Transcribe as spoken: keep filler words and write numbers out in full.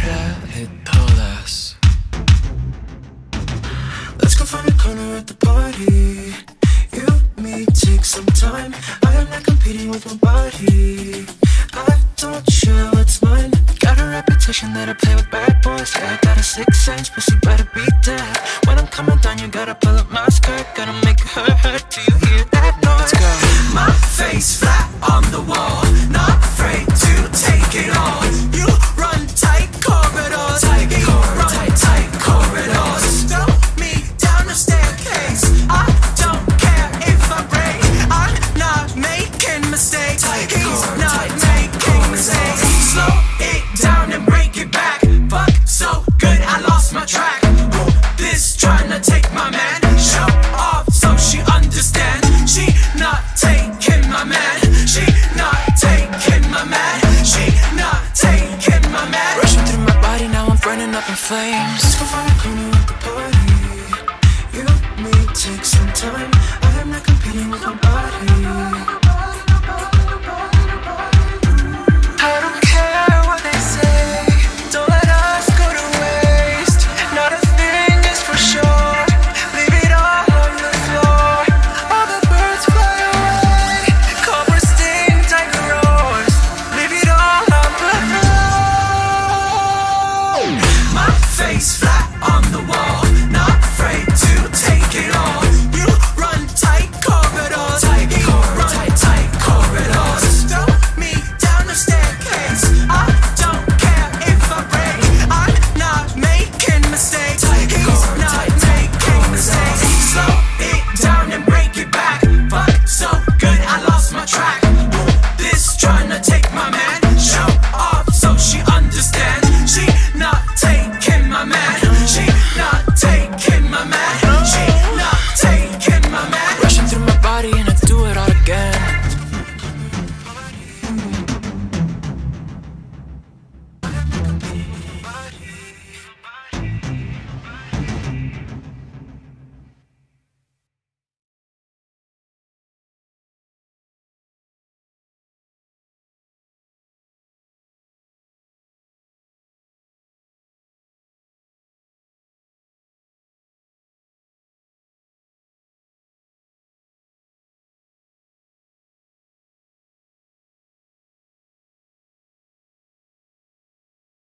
traje todas. Let's go find a corner at the party. You, me, take some time. I am not competing with my body. I don't share what's mine. Got a reputation that I play with bad boys. Yeah, I got a sixth sense, pussy better be dead. When I'm coming down, you gotta pull up my skirt. Gotta make it hurt, hurt. Do you hear that noise? Let's go. My face flat on the wall, not afraid to take it all. You run tight corridors, tight you corridor, run tight, tight corridors. Throw me down the staircase. I don't care if I break. I'm not making mistakes. Tight He's corridor, not tight, making tight mistakes. Slow it down and break it back. Fuck so good, I lost my track. Whoa, this tryna take my man. Show off so she understand. She not taking my man. She not taking my man. She not taking my man. Rushing through my body, now I'm burning up in flames. Let's go find a corner at the party. You, me, take some time. I am not competing with nobody. I don't care what they say. Don't let us go to waste. Not a thing is for sure. Leave it all on the floor. All the birds fly away. Cobra sting, tiger roars. Leave it all on the floor. My face flat on the wall, not afraid to take it all. You run tight corridors, tight you corridor, run tight, tight corridors. Throw me down the staircase. I don't care if I break. I'm not making mistakes. Tight He's corridor, not tight, making tight mistakes. Slow it down and break it back. Fuck so good, I lost my track. Whoa, this tryna take my man. Show off so she understand. She not taking my man. She not taking my man. She not taking my man. Rushing through my body and I do it all again.